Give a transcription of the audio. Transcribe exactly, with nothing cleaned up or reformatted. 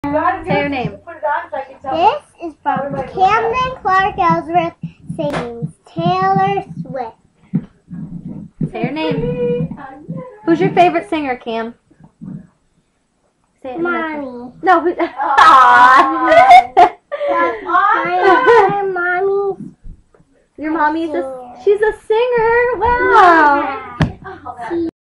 Say your name. This is from Camden Clark Ellsworth sings Taylor Swift. Say your name. Who's your favorite singer, Cam? Say it. Mommy. No. Who? My mommy. Your mommy's a. She's a singer. Wow.